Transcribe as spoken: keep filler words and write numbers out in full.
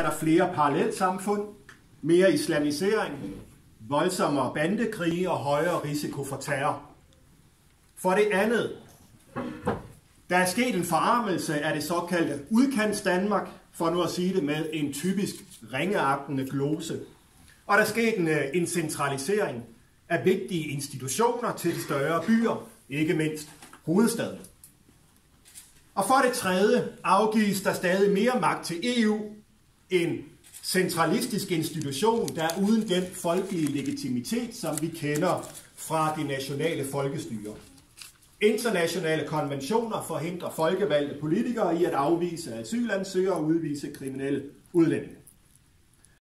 der flere parallelsamfund, mere islamisering, voldsommere bandekrige og højere risiko for terror. For det andet, der er sket en forarmelse af det såkaldte udkants-Danmark, for nu at sige det med en typisk ringeagtende glose. Og der er sket en, en centralisering af vigtige institutioner til de større byer, ikke mindst hovedstaden. Og for det tredje afgives der stadig mere magt til E U, en centralistisk institution, der er uden den folkelige legitimitet, som vi kender fra det nationale folkestyre. Internationale konventioner forhindrer folkevalgte politikere i at afvise asylansøgere og udvise kriminelle udlændinge.